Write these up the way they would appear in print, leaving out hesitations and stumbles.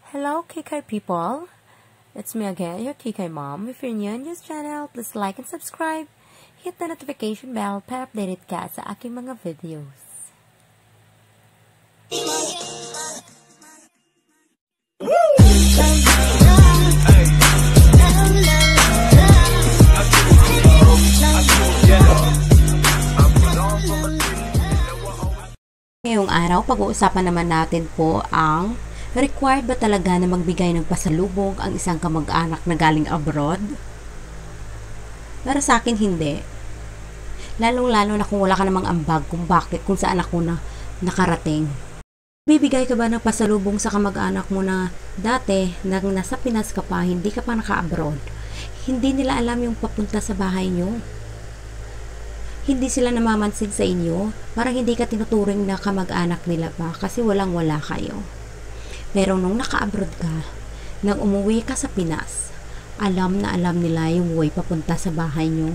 Hello, KK people. It's me again, your KK mom. If you're new in this channel, please like and subscribe. Hit the notification bell para updated ka sa aking mga videos. Ngayong araw, pag-uusapan naman natin po ang required ba talaga na magbigay ng pasalubong ang isang kamag-anak na galing abroad? Para sa akin, hindi. Lalong-lalo na kung wala ka namang ambag kung saan ako na nakarating. Bibigay ka ba ng pasalubong sa kamag-anak mo na dati, nang nasa Pinas ka pa, hindi ka pa naka-abroad? Hindi nila alam yung papunta sa bahay nyo. Hindi sila namamansin sa inyo, parang hindi ka tinuturing na kamag-anak nila pa kasi walang-wala kayo. Pero nung naka-abroad ka, nang umuwi ka sa Pinas, alam na alam nila yung way papunta sa bahay nyo.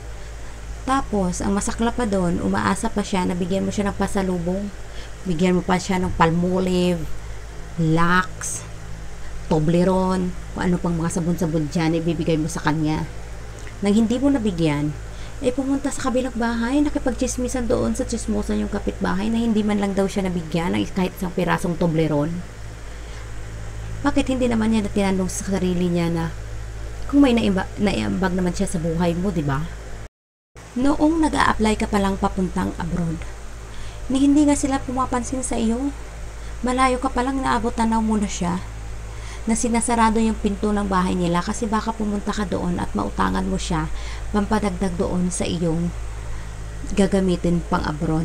Tapos, ang masakla pa doon, umaasa pa siya na bigyan mo siya ng pasalubong. Bigyan mo pa siya ng Palmolive, Lux, Toblerone, kung ano pang mga sabon-sabon dyan, ibibigay mo sa kanya. Nang hindi mo nabigyan, pumunta sa kabilang bahay, nakipagchismisan doon sa chismosan yung kapitbahay na hindi man lang daw siya nabigyan ng kahit isang pirasong Toblerone. Bakit hindi naman niya tinanong sa sarili niya na kung may naiambag naman siya sa buhay mo, di ba? Noong nag-a-apply ka palang papuntang abroad, hindi nga sila pumapansin sa iyo. Malayo ka palang naabot tanaw mo na siya, na sinasarado yung pinto ng bahay nila kasi baka pumunta ka doon at mautangan mo siya pampadagdag doon sa iyong gagamitin pang abroad.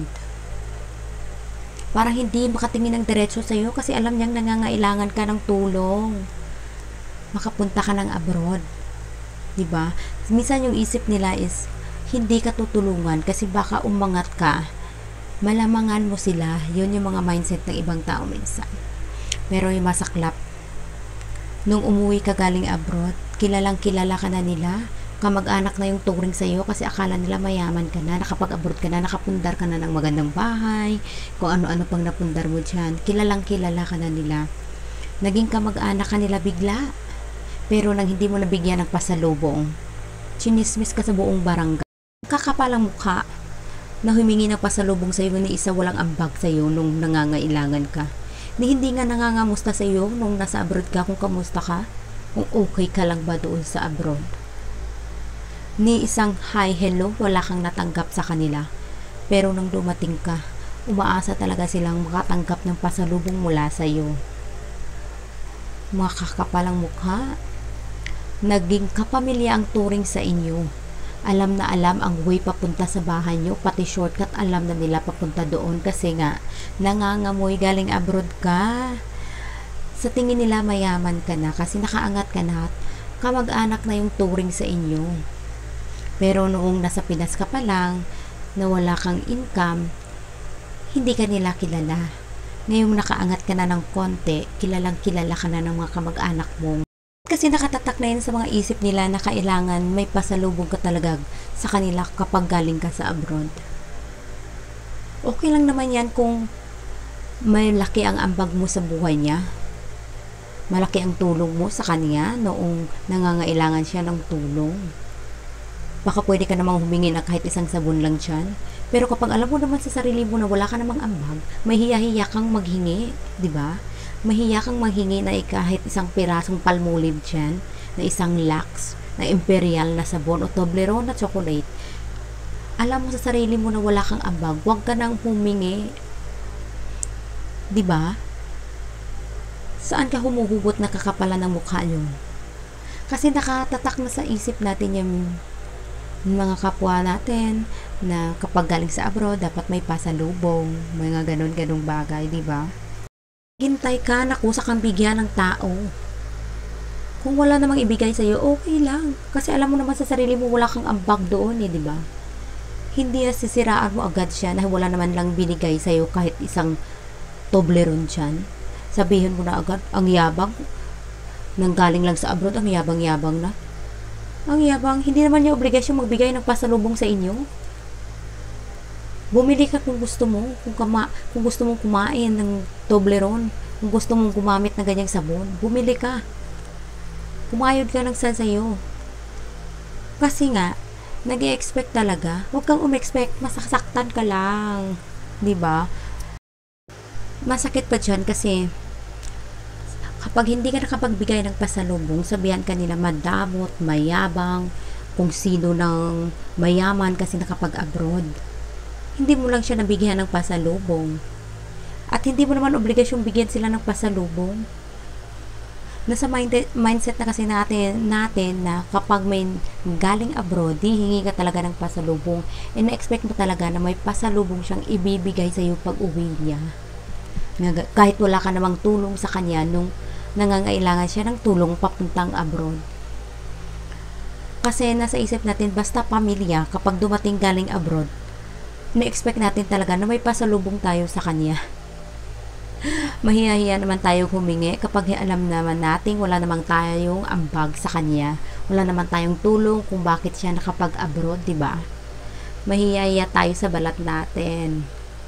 Parang hindi makatingin ng diretso sa iyo kasi alam niyang nangangailangan ka ng tulong. Makapunta ka ng abroad. Diba? Minsan yung isip nila is hindi ka tutulungan kasi baka umangat ka. Malamangan mo sila. Yun yung mga mindset ng ibang tao minsan. Pero yung masaklap, nung umuwi ka galing abroad, kilalang kilala ka na nila. Kamag-anak na yung turing sa iyo kasi akala nila mayaman ka na, nakapag-abroad ka na, nakapundar ka na ng magandang bahay, kung ano-ano pang napundar mo dyan. Kilalang kilala ka na nila. Naging kamag-anak ka nila bigla. Pero nang hindi mo nabigyan ng pasalubong, chinismis ka sa buong barangay. Kakapalang mukha na humingi ng pasalubong sa iyo ni isa walang ambag sa iyo nung nangangailangan ka. Hindi nga nangangamusta sa iyo nung nasa abroad ka kung kamusta ka, kung okay ka lang ba doon sa abroad. Ni isang hi, hello, wala kang natanggap sa kanila. Pero nang dumating ka, umaasa talaga silang makatanggap ng pasalubong mula sa iyo. Mga kakapalang mukha, naging kapamilya ang turing sa inyo. Alam na alam ang way papunta sa bahay nyo, pati shortcut alam na nila papunta doon kasi nga nangangamoy galing abroad ka. Sa tingin nila mayaman ka na kasi nakaangat ka na at kamag-anak na yung turing sa inyo. Pero noong nasa Pinas ka pa lang, na wala kang income, hindi ka nila kilala. Ngayong nakaangat ka na ng konti, kilalang kilala ka na ng mga kamag-anak mo. Kasi nakatatak na yun sa mga isip nila na kailangan may pasalubong ka talaga sa kanila kapag galing ka sa abroad. Okay lang naman yan kung may laki ang ambag mo sa buhay niya. Malaki ang tulong mo sa kanya noong nangangailangan siya ng tulong. Baka pwede ka namang humingi na kahit isang sabon lang dyan. Pero kapag alam mo naman sa sarili mo na wala ka namang ambag, may hiya-hiya kang maghingi, di ba? Mahiya kang maghingi na kahit isang pirasong Palmolive dyan, na isang Lux, na Imperial na sabon o Toblerone na chocolate. Alam mo sa sarili mo na wala kang ambag, huwag ka nang humingi. Diba? Saan ka humuhugot na kakapalan ng mukha yun? Kasi nakatatak na sa isip natin yung mga kapwa natin na kapag galing sa abroad, dapat may pasalubong, mga ganon-ganong bagay, diba? Hintay ka na kusa kang bigyan ng tao. Kung wala namang ibigay sa'yo, okay lang. Kasi alam mo naman sa sarili mo, wala kang ambag doon di ba? Hindi sisiraan mo agad siya na wala naman lang binigay sa'yo kahit isang Toblerone dyan. Sabihin mo na agad, ang yabang. Nang galing lang sa abroad, ang yabang-yabang na. Ang yabang, hindi naman niya obligasyon magbigay ng pasalubong sa inyo. Bumili ka kung gusto mo, kung gusto mong kumain ng Toblerone, Kung gusto mong gumamit ng ganyang sabon, bumili ka. Pumayod ka ng sa'yo. Kasi nga, nag-i-expect talaga. Huwag kang umexpect, masasaktan ka lang. 'Di ba? Masakit pa dyan kasi kapag hindi ka nakapagbigay ng pasalubong, sabihan ka nila madamot, mayabang, kung sino ng mayaman kasi nakapag-abroad. Hindi mo lang siya nabigyan ng pasalubong. At hindi mo naman obligasyong bigyan sila ng pasalubong. Nasa mindset na kasi natin na kapag may galing abroad, hihingi ka talaga ng pasalubong. And na-expect mo talaga na may pasalubong siyang ibibigay sa iyo pag uwi niya. Kahit wala ka namang tulong sa kanya nung nangangailangan siya ng tulong papuntang abroad. Kasi nasa isip natin, basta pamilya, kapag dumating galing abroad, na-expect natin talaga na may pasalubong tayo sa kanya. Mahiya-hiya naman tayo humingi kapag alam naman nating wala namang tayong ambag sa kanya. Wala naman tayong tulong kung bakit siya nakapag-abroad, diba? Mahiya-hiya tayo sa balat natin.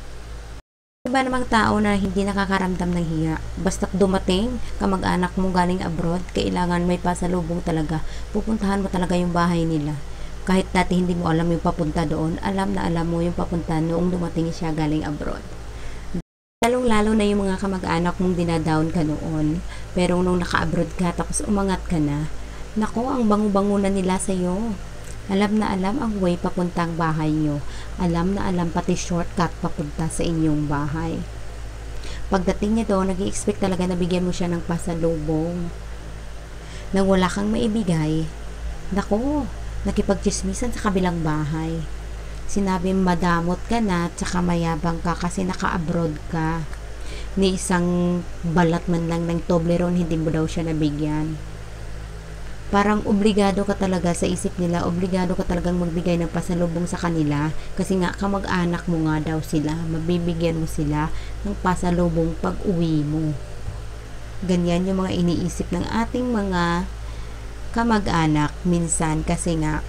Iba namang tao na hindi nakakaramdam ng hiya. Basta't dumating, kamag-anak mo galing abroad, kailangan may pasalubong talaga. Pupuntahan mo talaga yung bahay nila. Kahit dati hindi mo alam yung papunta doon, alam na alam mo yung papunta noong dumating siya galing abroad. Lalong-lalo na yung mga kamag-anak mong dinadown ka noon. Pero nung naka-abroad ka, tapos umangat ka na, nako, ang bango-bango na nila sa'yo. Alam na alam ang way papuntang bahay nyo. Alam na alam pati shortcut papunta sa inyong bahay. Pagdating niya doon, nag-i-expect talaga na bigyan mo siya ng pasalubong. Nang wala kang maibigay, nako, nakipagchismisan sa kabilang bahay. Sinabi madamot ka na, tsaka mayabang ka kasi naka-abroad ka. Ni isang balat man lang ng Toblerone, hindi mo daw siya nabigyan. Parang obligado ka talaga sa isip nila, obligado ka talagang magbigay ng pasalubong sa kanila kasi nga kamag-anak mo nga daw sila, mabibigyan mo sila ng pasalubong pag uwi mo. Ganyan yung mga iniisip ng ating mga kamag-anak minsan kasi nga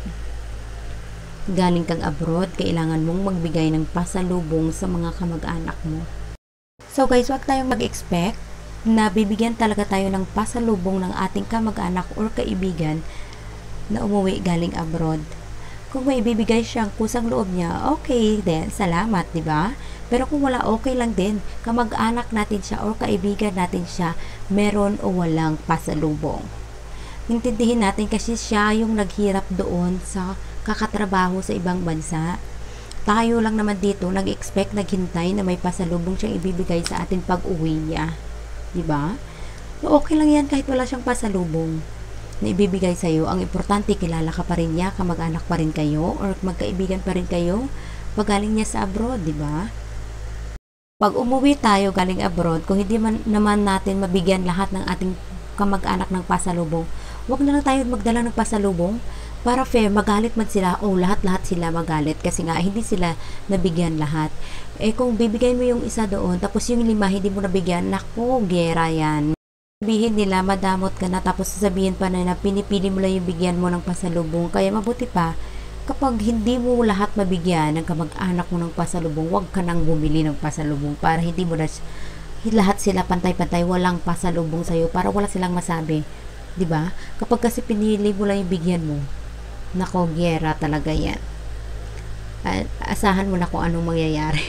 galing kang abroad, kailangan mong magbigay ng pasalubong sa mga kamag-anak mo. So guys, wag tayong mag-expect na bibigyan talaga tayo ng pasalubong ng ating kamag-anak or kaibigan na umuwi galing abroad. Kung may ibibigay siyang kusang loob niya, okay din, salamat, di ba? Pero kung wala, okay lang din. Kamag-anak natin siya or kaibigan natin siya, meron o walang pasalubong. Intindihin natin kasi siya yung naghirap doon sa kakatrabaho sa ibang bansa. Tayo lang naman dito nag-expect, naghintay na may pasalubong siyang ibibigay sa atin pag uwi niya. Diba? Okay lang yan kahit wala siyang pasalubong na ibibigay sa iyo. Ang importante, kilala ka pa rin niya, kamag-anak pa rin kayo, or magkaibigan pa rin kayo pag galing niya sa abroad, diba? Pag umuwi tayo galing abroad, kung hindi naman natin mabigyan lahat ng ating kamag-anak ng pasalubong, wag na lang tayo magdala ng pasalubong para fair, magalit man sila o lahat-lahat sila magalit kasi nga hindi sila nabigyan lahat. Eh kung bibigay mo yung isa doon tapos yung 5 hindi mo nabigyan, naku, gera yan. Sabihin nila madamot ka na tapos sasabihin pa na pinipili mo lang yung bigyan mo ng pasalubong. Kaya mabuti pa kapag hindi mo lahat mabigyan ng kamag-anak mo ng pasalubong, wag ka nang bumili ng pasalubong para hindi mo na lahat sila pantay-pantay, walang pasalubong sa'yo para wala silang masabi. 'Di ba? Kapag kasi pinili mo lang yung bigyan mo, nako, gera talaga yan. Asahan mo na kung anong mangyayari.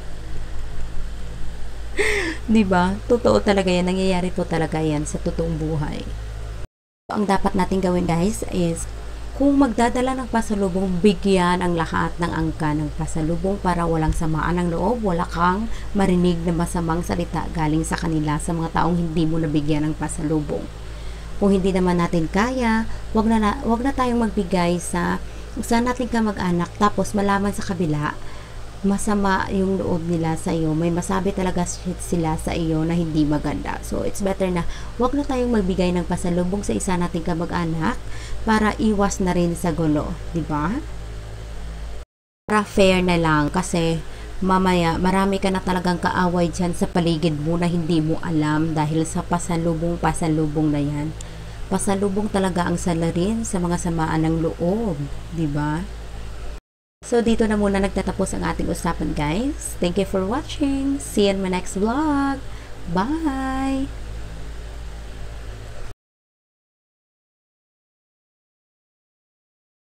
Diba? Totoo talaga yan. Nangyayari po talaga yan sa totoong buhay. Ang dapat natin gawin guys is kung magdadala ng pasalubong, bigyan ang lahat ng angka ng pasalubong para walang samaan ng loob, wala kang marinig na masamang salita galing sa kanila sa mga taong hindi mo nabigyan ng pasalubong. Kung hindi naman natin kaya, wag na tayong magbigay sa nating kamag-anak tapos malaman sa kabila masama yung loob nila sa iyo, may masabi talaga sila sa iyo na hindi maganda. So it's better na wag na tayong magbigay ng pasalubong sa isa nating kamag-anak para iwas na rin sa gulo, di ba? Para fair na lang kasi mamaya marami ka na talagang kaaway dyan sa paligid mo na hindi mo alam dahil sa pasalubong na yan. Pasalubong talaga ang salarin sa mga samaan ng loob, di ba? So dito na muna nagtatapos ang ating usapan guys. Thank you for watching. See you in my next vlog. Bye!